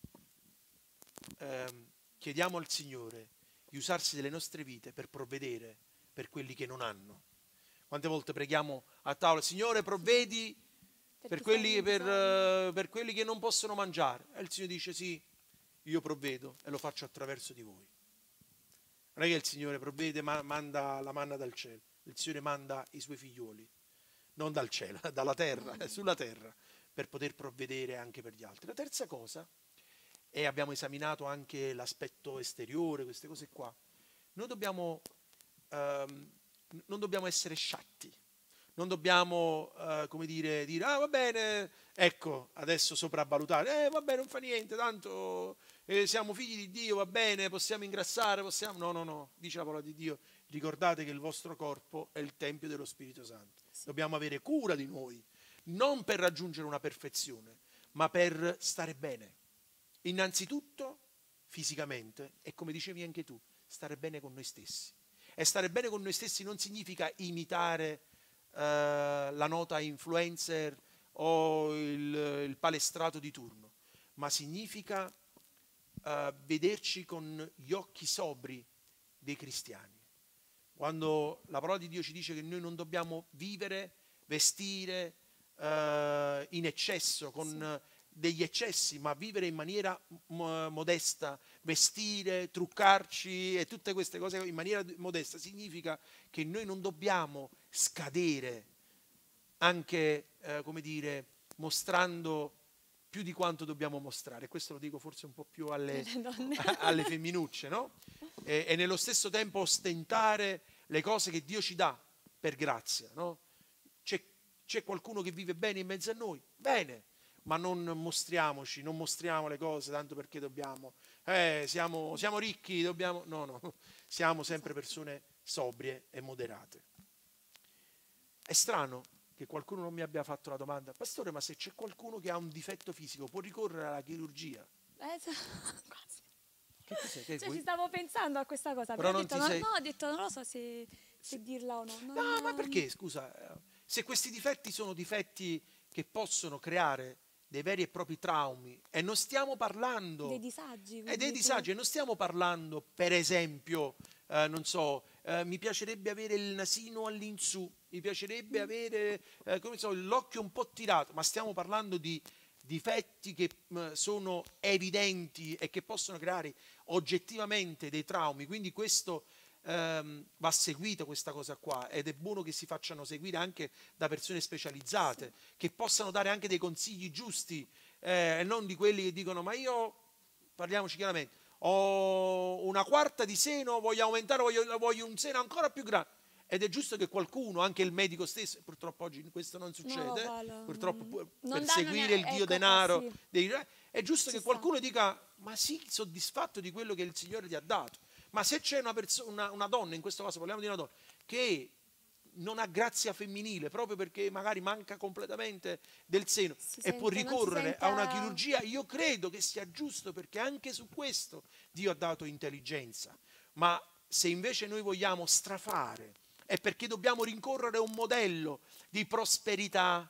[SPEAKER 2] ehm, chiediamo al Signore di usarsi delle nostre vite per provvedere per quelli che non hanno. Quante volte preghiamo a tavola, Signore provvedi per quelli, per, uh, per quelli che non possono mangiare. E il Signore dice sì, io provvedo e lo faccio attraverso di voi. Non è che il Signore provvede ma manda la manna dal cielo, il Signore manda i suoi figlioli, non dal cielo, dalla terra, sulla terra, per poter provvedere anche per gli altri. La terza cosa, e abbiamo esaminato anche l'aspetto esteriore, queste cose qua, noi dobbiamo, um, non dobbiamo essere sciatti, non dobbiamo, eh, come dire, dire, ah va bene, ecco, adesso sopravvalutare, eh va bene, non fa niente, tanto eh, siamo figli di Dio, va bene, possiamo ingrassare, possiamo... No, no, no, dice la parola di Dio, ricordate che il vostro corpo è il Tempio dello Spirito Santo. Sì. Dobbiamo avere cura di noi, non per raggiungere una perfezione, ma per stare bene. Innanzitutto fisicamente e, come dicevi anche tu, stare bene con noi stessi. E stare bene con noi stessi non significa imitare uh, la nota influencer o il, il palestrato di turno, ma significa uh, vederci con gli occhi sobri dei cristiani. Quando la parola di Dio ci dice che noi non dobbiamo vivere, vestire uh, in eccesso, con sì. degli eccessi, ma vivere in maniera modesta, vestire, truccarci e tutte queste cose in maniera modesta, significa che noi non dobbiamo scadere anche, eh, come dire, mostrando più di quanto dobbiamo mostrare. Questo lo dico forse un po' più alle, alle femminucce, no? E, e nello stesso tempo ostentare le cose che Dio ci dà per grazia, no? C'è, c'è qualcuno che vive bene in mezzo a noi? Bene. Ma non mostriamoci, non mostriamo le cose tanto perché dobbiamo, eh, siamo, siamo ricchi, dobbiamo... No, no, siamo sempre persone sobrie e moderate. È strano che qualcuno non mi abbia fatto la domanda, pastore, ma se c'è qualcuno che ha un difetto fisico può ricorrere alla chirurgia?
[SPEAKER 4] Eh, quasi.
[SPEAKER 2] Che cos'è? Che
[SPEAKER 4] cioè,
[SPEAKER 2] vuoi?
[SPEAKER 4] ci stavo pensando a questa cosa,
[SPEAKER 2] però
[SPEAKER 4] però ho
[SPEAKER 2] non
[SPEAKER 4] detto,
[SPEAKER 2] ti
[SPEAKER 4] no,
[SPEAKER 2] sei...
[SPEAKER 4] no, ho detto, non lo so se, se dirla o no. Non,
[SPEAKER 2] No, ma perché, scusa, se questi difetti sono difetti che possono creare dei veri e propri traumi, e non stiamo parlando
[SPEAKER 4] dei disagi,
[SPEAKER 2] e dei disagi, e non stiamo parlando, per esempio, eh, non so, eh, mi piacerebbe avere il nasino all'insù, mi piacerebbe mm. avere eh, come so, l'occhio un po' tirato, ma stiamo parlando di difetti che mh, sono evidenti e che possono creare oggettivamente dei traumi, quindi questo ehm, va seguito, questa cosa qua, ed è buono che si facciano seguire anche da persone specializzate, sì. che possano dare anche dei consigli giusti, eh, e non di quelli che dicono, ma io, parliamoci chiaramente, ho una quarta di seno, voglio aumentare, voglio, voglio un seno ancora più grande. Ed è giusto che qualcuno, anche il medico stesso, purtroppo oggi questo non succede, no, vale, purtroppo non, per non seguire il dio ecco, denaro, sì. dei, è giusto Ci che qualcuno sta. dica, ma sì, soddisfatto di quello che il Signore ti ha dato. Ma se c'è una, perso- una, una donna, in questo caso parliamo di una donna, che non ha grazia femminile, proprio perché magari manca completamente del seno si e sente, può ricorrere senta... a una chirurgia, io credo che sia giusto, perché anche su questo Dio ha dato intelligenza. Ma se invece noi vogliamo strafare, è perché dobbiamo rincorrere un modello di prosperità,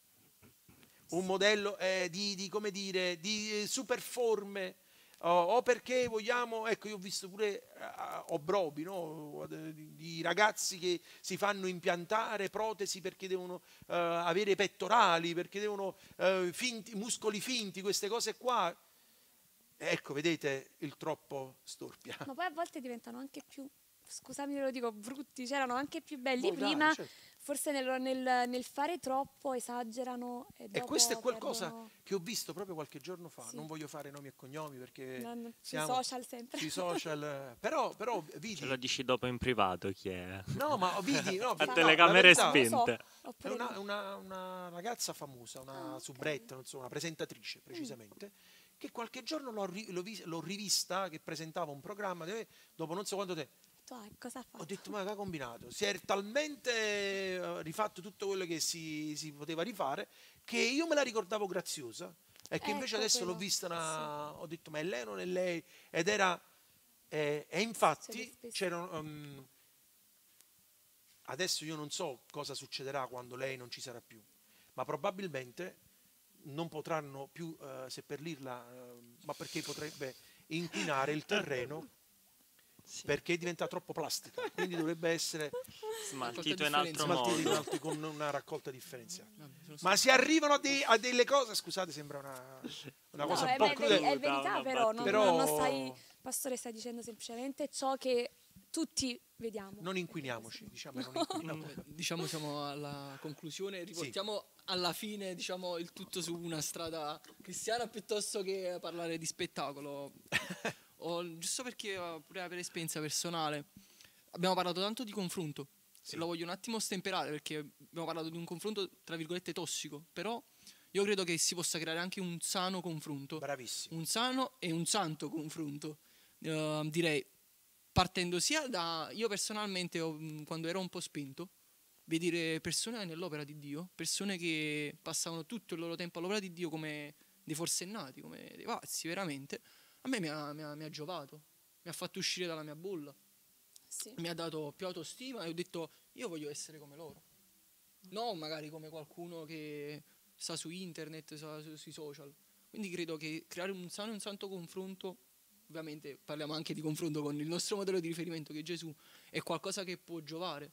[SPEAKER 2] un modello eh, di, di, come dire, di eh, superforme, oh, o perché vogliamo, ecco, io ho visto pure uh, obrobi, no? di, di ragazzi che si fanno impiantare protesi perché devono uh, avere pettorali, perché devono uh, finti, muscoli finti, queste cose qua. Ecco, vedete, il troppo storpia.
[SPEAKER 4] Ma poi a volte diventano anche più, scusami lo dico, brutti, c'erano anche più belli
[SPEAKER 2] oh,
[SPEAKER 4] prima,
[SPEAKER 2] dai, certo.
[SPEAKER 4] forse nel, nel, nel fare troppo esagerano. E,
[SPEAKER 2] e questo è qualcosa
[SPEAKER 4] perdono...
[SPEAKER 2] che ho visto proprio qualche giorno fa, sì. non voglio fare nomi e cognomi perché
[SPEAKER 4] non,
[SPEAKER 2] siamo
[SPEAKER 4] sui social sempre.
[SPEAKER 2] Sui social, però, però vedi...
[SPEAKER 3] Ce lo dici dopo in privato chi è?
[SPEAKER 2] No, ma vedi... No,
[SPEAKER 3] a
[SPEAKER 2] no,
[SPEAKER 3] telecamere
[SPEAKER 2] no,
[SPEAKER 3] spente.
[SPEAKER 4] So.
[SPEAKER 2] È una, una, una ragazza famosa, una ah, okay. soubrette, non so, una presentatrice precisamente, mm. che qualche giorno l'ho, ri, l'ho, vis, l'ho rivista che presentava un programma, dove, dopo non so quanto tempo.
[SPEAKER 4] Cosa ha fatto?
[SPEAKER 2] Ho detto, ma che ha combinato? Si è talmente rifatto tutto quello che si, si poteva rifare che io me la ricordavo graziosa e che ecco invece adesso quello. l'ho vista una, sì. ho detto, ma è lei o non è lei? Ed era, eh, e infatti c'erano, um, adesso io non so cosa succederà quando lei non ci sarà più, ma probabilmente non potranno più uh, seppellirla, uh, ma perché potrebbe inquinare il terreno. Sì. Perché diventa troppo plastica, quindi dovrebbe essere
[SPEAKER 3] smaltito in altro
[SPEAKER 2] smaltito
[SPEAKER 3] modo,
[SPEAKER 2] in altro, con una raccolta differenziata. Ma si arrivano a, dei, a delle cose, scusate, sembra una, una
[SPEAKER 4] no,
[SPEAKER 2] cosa
[SPEAKER 4] è,
[SPEAKER 2] un po'
[SPEAKER 4] è,
[SPEAKER 2] crudele.
[SPEAKER 4] è verità, però non,
[SPEAKER 2] però
[SPEAKER 4] non stai, pastore, stai dicendo semplicemente ciò che tutti vediamo.
[SPEAKER 2] Non inquiniamoci, diciamo, non inquiniamo.
[SPEAKER 1] No, diciamo siamo alla conclusione, riportiamo sì. alla fine, diciamo, il tutto su una strada cristiana piuttosto che parlare di spettacolo. O, giusto perché pure per esperienza personale abbiamo parlato tanto di confronto
[SPEAKER 2] Sì.
[SPEAKER 1] Lo voglio un attimo stemperare, perché abbiamo parlato di un confronto tra virgolette tossico, però io credo che si possa creare anche un sano confronto.
[SPEAKER 2] Bravissimo.
[SPEAKER 1] Un sano e un santo confronto, uh, direi, partendo sia da... Io personalmente, ho, quando ero un po' spento, vedere persone nell'opera di Dio, persone che passavano tutto il loro tempo all'opera di Dio come dei forsennati, come dei pazzi, veramente, a me mi ha, mi ha, mi ha giovato, mi ha fatto uscire dalla mia bolla,
[SPEAKER 4] Sì.
[SPEAKER 1] mi ha dato più autostima e ho detto io voglio essere come loro, non magari come qualcuno che sta su internet, sta su, sui social. Quindi credo che creare un sano e un santo confronto, ovviamente parliamo anche di confronto con il nostro modello di riferimento che è Gesù, è qualcosa che può giovare.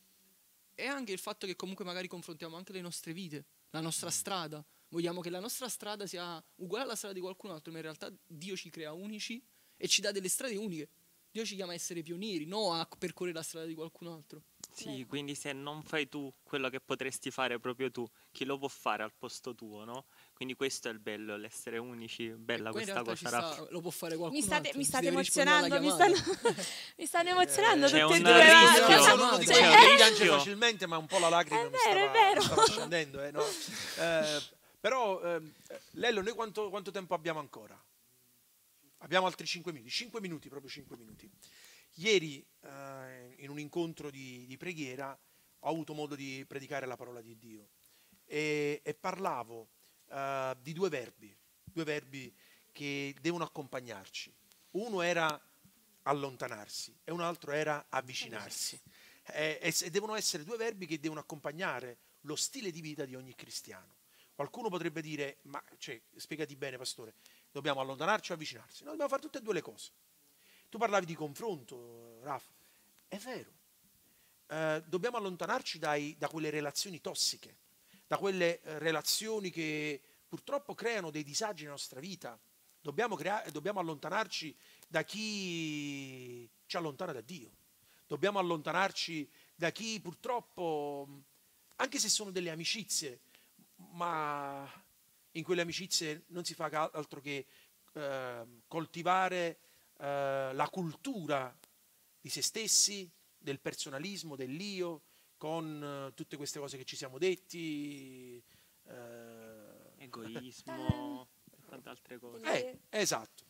[SPEAKER 1] E anche il fatto che comunque magari confrontiamo anche le nostre vite, la nostra strada. Vogliamo che la nostra strada sia uguale alla strada di qualcun altro, ma in realtà Dio ci crea unici e ci dà delle strade uniche. Dio ci chiama a essere pionieri, non a percorrere la strada di qualcun altro.
[SPEAKER 3] Sì,
[SPEAKER 4] Vero.
[SPEAKER 3] quindi se non fai tu quello che potresti fare proprio tu, chi lo può fare al posto tuo, no? Quindi questo è il bello, l'essere unici, bella
[SPEAKER 1] Qua in
[SPEAKER 3] questa
[SPEAKER 1] realtà ci
[SPEAKER 3] cosa.
[SPEAKER 1] sta, lo può fare qualcun
[SPEAKER 4] Mi state,
[SPEAKER 1] altro.
[SPEAKER 4] mi
[SPEAKER 1] si
[SPEAKER 4] state
[SPEAKER 1] deve rispondere alla
[SPEAKER 4] emozionando, mi
[SPEAKER 1] chiamata.
[SPEAKER 4] stanno, mi stanno emozionando
[SPEAKER 3] C'è
[SPEAKER 4] tutti e
[SPEAKER 3] un
[SPEAKER 4] due.
[SPEAKER 3] rischio.
[SPEAKER 2] Io
[SPEAKER 4] guarda.
[SPEAKER 2] sono uno di
[SPEAKER 3] C'è
[SPEAKER 2] quelli
[SPEAKER 3] un
[SPEAKER 2] che piange
[SPEAKER 3] rischio.
[SPEAKER 2] facilmente, ma un po' la lacrima
[SPEAKER 4] È
[SPEAKER 2] mi
[SPEAKER 4] vero, è
[SPEAKER 2] stava,
[SPEAKER 4] vero.
[SPEAKER 2] stava scendendo. Eh, no? Eh, però, ehm, Lello, noi quanto, quanto tempo abbiamo ancora? Abbiamo altri cinque minuti, cinque minuti, proprio cinque minuti. Ieri, eh, in un incontro di, di preghiera, ho avuto modo di predicare la parola di Dio e, e parlavo eh, di due verbi, due verbi che devono accompagnarci. Uno era allontanarsi e un altro era avvicinarsi. E, e se- devono essere due verbi che devono accompagnare lo stile di vita di ogni cristiano. Qualcuno potrebbe dire, ma cioè, spiegati bene, pastore, dobbiamo allontanarci o avvicinarsi? No, dobbiamo fare tutte e due le cose. Tu parlavi di confronto, Raf, è vero. Eh, dobbiamo allontanarci dai- da quelle relazioni tossiche, da quelle eh, relazioni che purtroppo creano dei disagi nella nostra vita. Dobbiamo, crea- dobbiamo allontanarci da chi ci allontana da Dio. Dobbiamo allontanarci da chi purtroppo, anche se sono delle amicizie, ma in quelle amicizie non si fa ca- altro che eh, coltivare eh, la cultura di se stessi, del personalismo, dell'io, con eh, tutte queste cose che ci siamo detti. eh,
[SPEAKER 3] Egoismo e tante altre cose.
[SPEAKER 2] eh, esatto.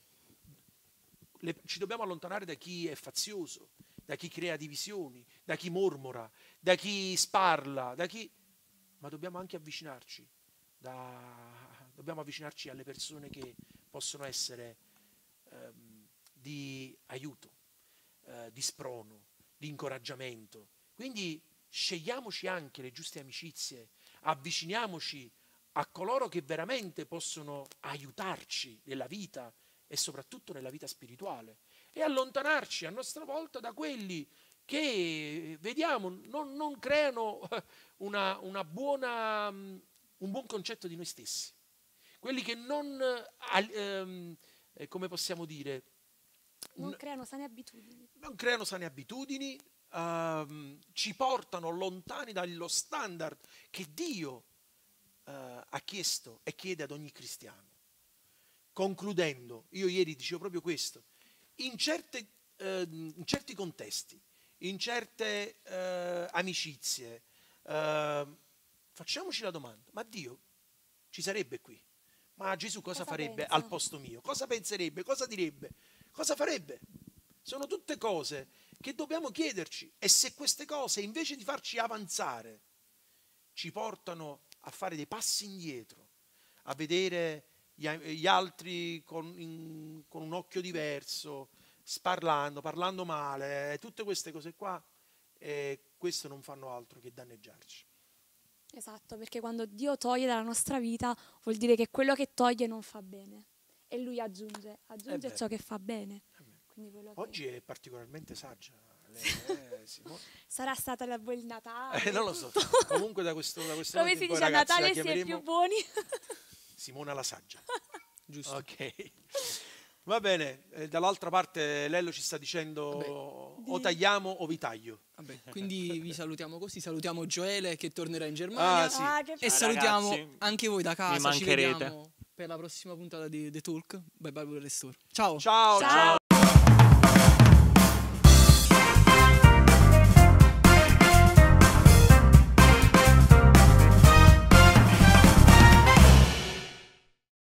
[SPEAKER 2] Le- ci dobbiamo allontanare da chi è fazioso, da chi crea divisioni, da chi mormora, da chi sparla, da chi... ma dobbiamo anche avvicinarci, da- dobbiamo avvicinarci alle persone che possono essere ehm, di aiuto, eh, di sprono, di incoraggiamento. Quindi scegliamoci anche le giuste amicizie, avviciniamoci a coloro che veramente possono aiutarci nella vita e soprattutto nella vita spirituale e allontanarci a nostra volta da quelli che vediamo non, non creano una, una buona, mm, un buon concetto di noi stessi, quelli che non, eh, al- ehm, eh, come possiamo dire,
[SPEAKER 4] Non
[SPEAKER 2] n-
[SPEAKER 4] creano sane abitudini.
[SPEAKER 2] non creano sane abitudini, ehm, ci portano lontani dallo standard che Dio eh, ha chiesto e chiede ad ogni cristiano. Concludendo, io ieri dicevo proprio questo, in, certe, eh, in certi contesti, in certe eh, amicizie, eh, facciamoci la domanda, ma Dio ci sarebbe qui? Ma Gesù cosa,
[SPEAKER 4] Cosa
[SPEAKER 2] farebbe
[SPEAKER 4] pensa?
[SPEAKER 2] al posto mio? Cosa penserebbe? Cosa direbbe? Cosa farebbe? Sono tutte cose che dobbiamo chiederci e se queste cose invece di farci avanzare ci portano a fare dei passi indietro, a vedere gli, gli altri con, in- con un occhio diverso, sparlando, parlando male, tutte queste cose qua, eh, questo non fanno altro che danneggiarci.
[SPEAKER 4] Esatto, perché quando Dio toglie dalla nostra vita vuol dire che quello che toglie non fa bene e Lui aggiunge, aggiunge
[SPEAKER 2] vero.
[SPEAKER 4] ciò che fa bene. Quindi quello che
[SPEAKER 2] Oggi è particolarmente saggia. Lei, eh, Simone.
[SPEAKER 4] sarà stata la buon Natale.
[SPEAKER 2] Eh, non lo so.
[SPEAKER 4] tutto.
[SPEAKER 2] Comunque da questo, da questo
[SPEAKER 4] Come
[SPEAKER 2] momento
[SPEAKER 4] si
[SPEAKER 2] in poi,
[SPEAKER 4] dice a
[SPEAKER 2] ragazzi, la
[SPEAKER 4] Natale si è
[SPEAKER 2] chiameremo
[SPEAKER 4] più buoni.
[SPEAKER 2] Simona la saggia.
[SPEAKER 1] Giusto.
[SPEAKER 2] Ok. Va bene, eh, dall'altra parte Lello ci sta dicendo
[SPEAKER 1] Vabbè.
[SPEAKER 2] o tagliamo o vi taglio.
[SPEAKER 1] Vabbè, quindi vi salutiamo così, salutiamo Gioele che tornerà in Germania
[SPEAKER 2] Ah, sì.
[SPEAKER 4] Ah, che
[SPEAKER 1] e
[SPEAKER 3] Ciao,
[SPEAKER 1] salutiamo
[SPEAKER 3] ragazzi.
[SPEAKER 1] anche voi da casa, ci
[SPEAKER 3] mancherete.
[SPEAKER 1] vediamo per la prossima puntata di The Talk by Bible Restore. Ciao!
[SPEAKER 2] Ciao,
[SPEAKER 4] Ciao.
[SPEAKER 2] ciao.